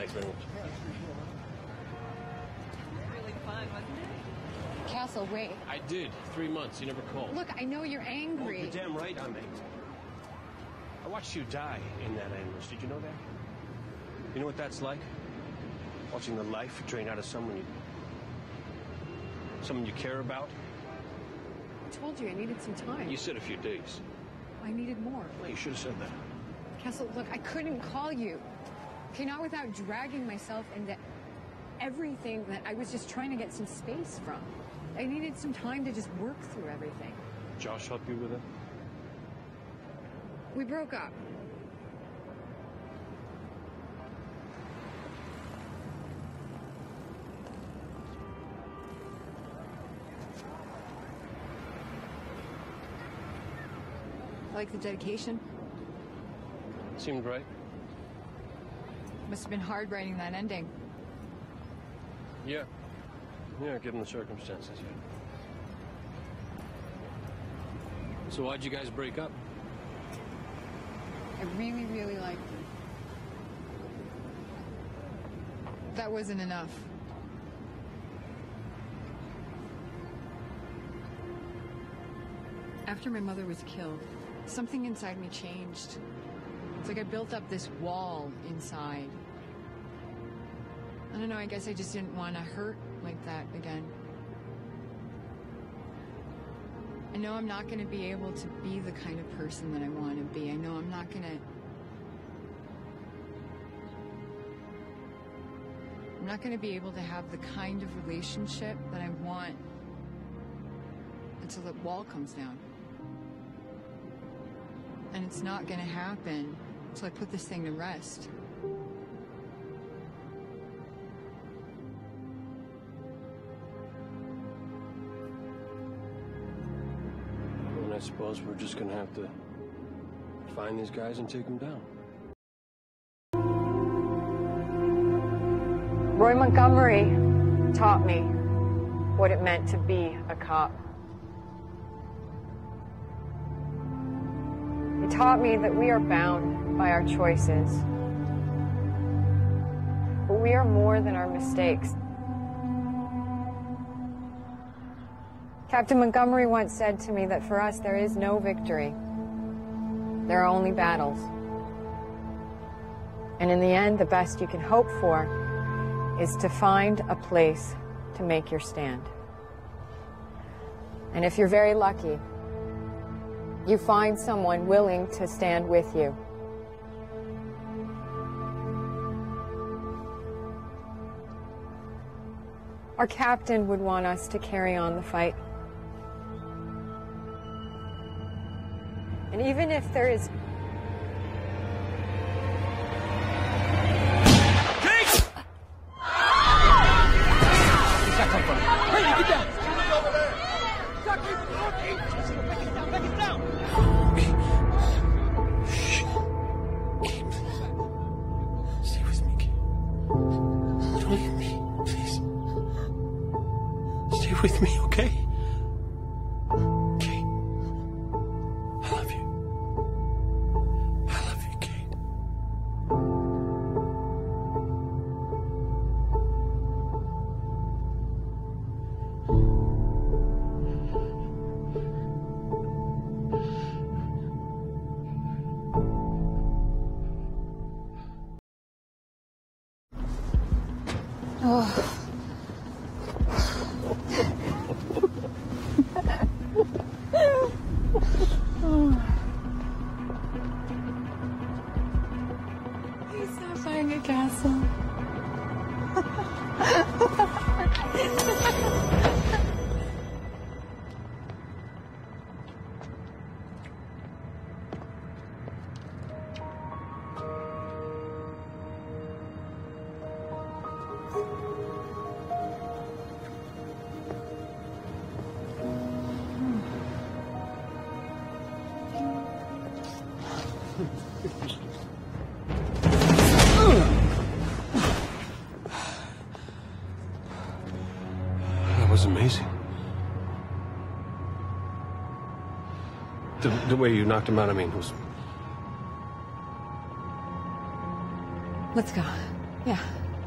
Thanks very much. Really fun, wasn't it? Castle, wait. I did. 3 months. You never called. Look, I know you're angry. Oh, you're damn right I'm angry. I watched you die in that ambush. Did you know that? You know what that's like? Watching the life drain out of someone you care about. I told you I needed some time. You said a few days. I needed more. Well, you should have said that. Castle, look, I couldn't call you. Okay, not without dragging myself into everything that I was just trying to get some space from. I needed some time to just work through everything. Josh help you with it? We broke up. I like the dedication. Seemed right. Must have been hard writing that ending. Yeah. Yeah, given the circumstances, yeah. So why'd you guys break up? I really, really liked him. That wasn't enough. After my mother was killed, something inside me changed. It's like I built up this wall inside. I don't know, I guess I just didn't want to hurt like that again. I know I'm not going to be able to be the kind of person that I want to be. I know I'm not going to be able to have the kind of relationship that I want until the wall comes down. And it's not going to happen until I put this thing to rest. And I suppose we're just gonna have to find these guys and take them down. Roy Montgomery taught me what it meant to be a cop. He taught me that we are bound by our choices, but we are more than our mistakes. Captain Montgomery once said to me that for us there is no victory. There are only battles. And in the end, the best you can hope for is to find a place to make your stand. And if you're very lucky, you find someone willing to stand with you. Our captain would want us to carry on the fight. And even if there is... With me, okay? Kate. I love you. I love you, Kate. Oh. He's not buying a castle. That was amazing. The way you knocked him out, I mean, was... Let's go. Yeah.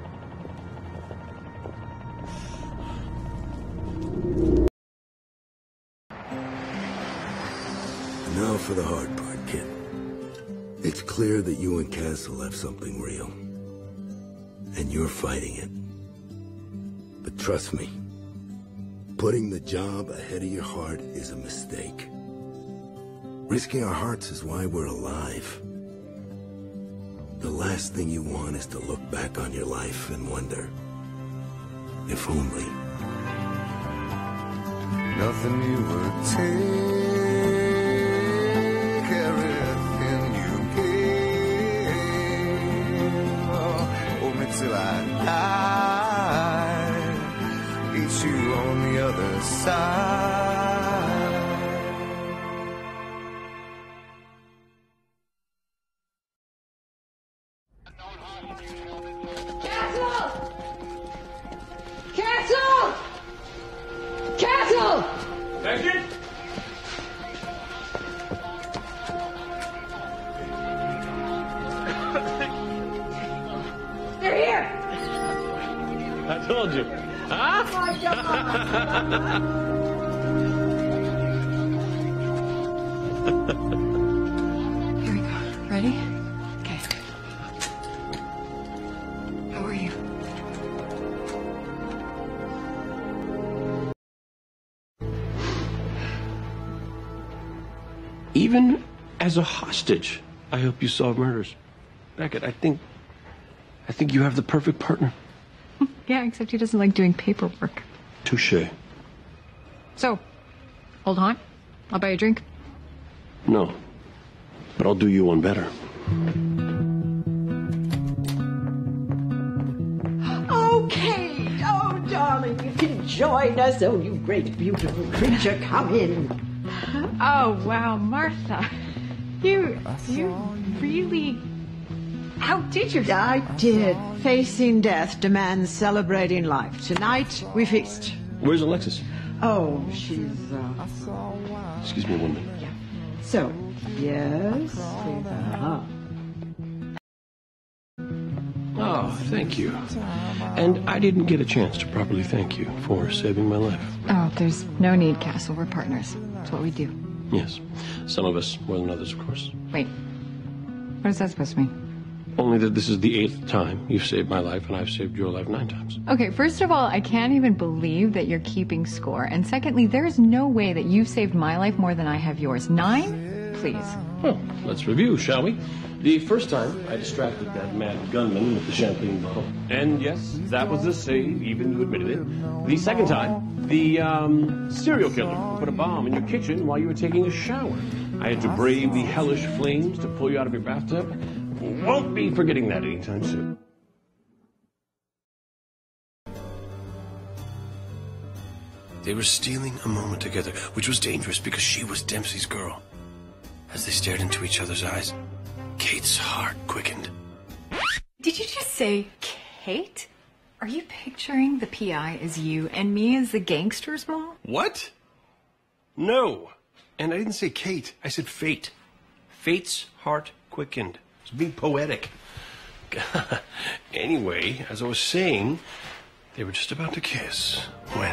Now for the hard part, kid. It's clear that you and Castle have something real. And you're fighting it. But trust me, putting the job ahead of your heart is a mistake. Risking our hearts is why we're alive. The last thing you want is to look back on your life and wonder, if only. Nothing you would take, everything you gave. Hold me till I die, meet you on the other side. Castle! Castle! Castle! Caskett? They're here! I told you. Huh? Here we go. Ready? Okay. How are you? Even as a hostage, I hope you solve murders. Beckett, I think you have the perfect partner. Yeah, except he doesn't like doing paperwork. Touche. So, hold on. I'll buy you a drink. No, but I'll do you one better. Okay. Oh, darling, you can join us. Oh, you great, beautiful creature, come in. Oh, wow, Martha. You really... How did you... I did. Facing death demands celebrating life. Tonight, we feast. Where's Alexis? Oh, she's, Excuse me 1 minute. So, yes. Oh, thank you. And I didn't get a chance to properly thank you for saving my life. Oh, there's no need, Castle. We're partners. It's what we do. Yes. Some of us more than others, of course. Wait. What is that supposed to mean? Only that this is the 8th time you've saved my life, and I've saved your life 9 times. Okay, first of all, I can't even believe that you're keeping score. And secondly, there is no way that you've saved my life more than I have yours. 9? Please. Well, let's review, shall we? The first time, I distracted that mad gunman with the champagne bottle. And yes, that was a save, even you admitted it. The second time, the serial killer who put a bomb in your kitchen while you were taking a shower. I had to brave the hellish flames to pull you out of your bathtub. Won't be forgetting that anytime soon. They were stealing a moment together, which was dangerous because she was Dempsey's girl. As they stared into each other's eyes, Kate's heart quickened. Did you just say Kate? Are you picturing the PI as you and me as the gangster's mom? What? No. And I didn't say Kate. I said fate. Fate's heart quickened. It's being poetic. Anyway, as I was saying, they were just about to kiss when...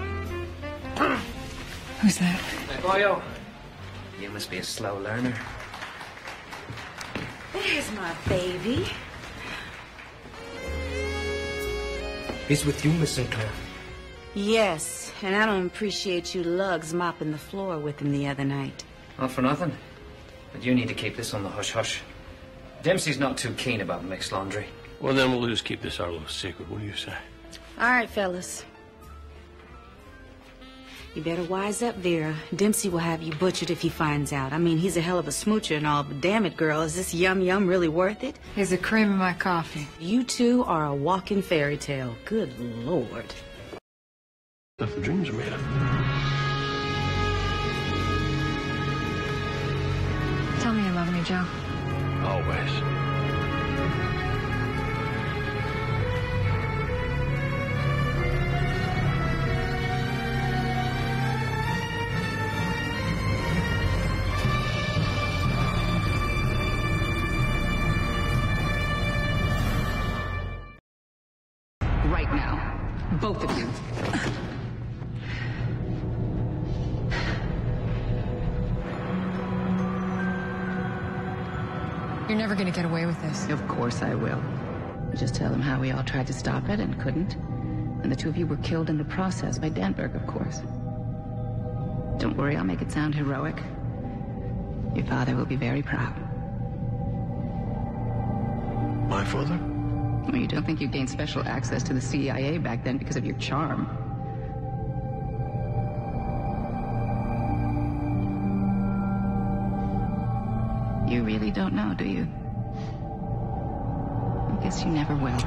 Who's that? Hey, boyo. You must be a slow learner. There's my baby. He's with you, Miss Sinclair. Yes, and I don't appreciate you lugs mopping the floor with him the other night. Not for nothing. But you need to keep this on the hush-hush. Dempsey's not too keen about mixed laundry. Well, then we'll just keep this our little secret. What do you say? All right, fellas. You better wise up, Vera. Dempsey will have you butchered if he finds out. I mean, he's a hell of a smoocher and all, but damn it, girl, is this yum-yum really worth it? Is the cream in my coffee? You two are a walking fairy tale. Good Lord. Stuff the dreams are made of. Tell me you love me, Joe. Always. both of you. You're never gonna get away with this. Of course I will. Just tell them how we all tried to stop it and couldn't. And the two of you were killed in the process by Danberg, of course. Don't worry, I'll make it sound heroic. Your father will be very proud. My father? Well, you don't think you gained special access to the CIA back then because of your charm? You really don't know, do you? I guess you never will.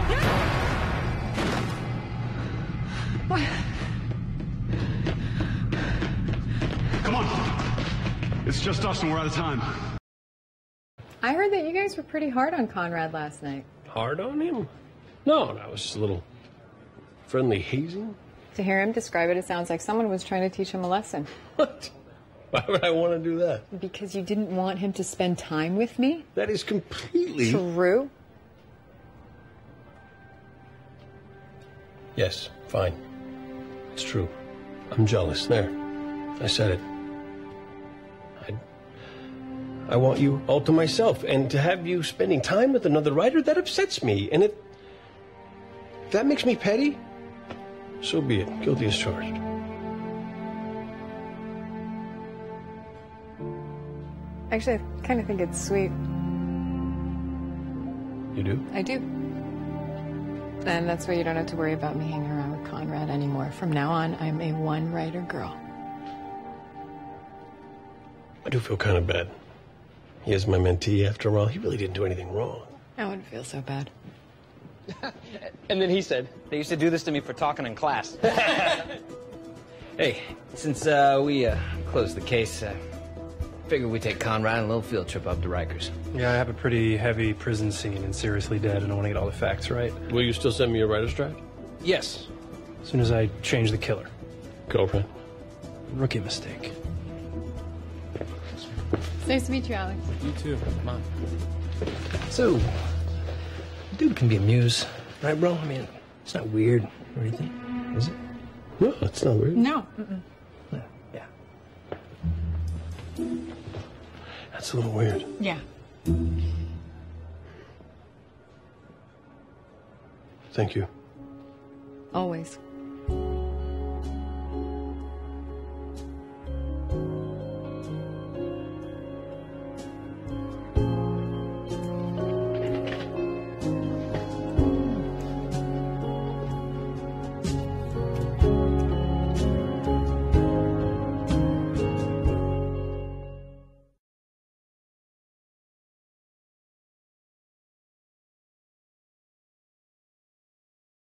Come on. It's just us and we're out of time. I heard that you guys were pretty hard on Conrad last night. Hard on him? No, that was just a little friendly hazing. To hear him describe it, it sounds like someone was trying to teach him a lesson. What? Why would I want to do that? Because you didn't want him to spend time with me? That is completely... True. Yes, fine. It's true. I'm jealous. There. I said it. I want you all to myself, and to have you spending time with another writer, that upsets me. And if that makes me petty, so be it. Guilty as charged. Actually, I kind of think it's sweet. You do? I do. And that's why you don't have to worry about me hanging around with Conrad anymore. From now on, I'm a one-writer girl. I do feel kind of bad. He is my mentee after all. He really didn't do anything wrong. I wouldn't feel so bad. And then he said, they used to do this to me for talking in class. Hey, since we closed the case, figured we'd take Conrad on a little field trip up to Rikers. Yeah, I have a pretty heavy prison scene in Seriously Dead, and I want to get all the facts right. Will you still send me a writer's draft? Yes. As soon as I change the killer. Girlfriend? Rookie mistake. It's nice to meet you, Alex. You too. Come on. So, dude can be a muse, right, bro? I mean, it's not weird or anything, is it? No, it's not weird. No. Mm-mm. Yeah. That's a little weird. Yeah. Thank you. Always.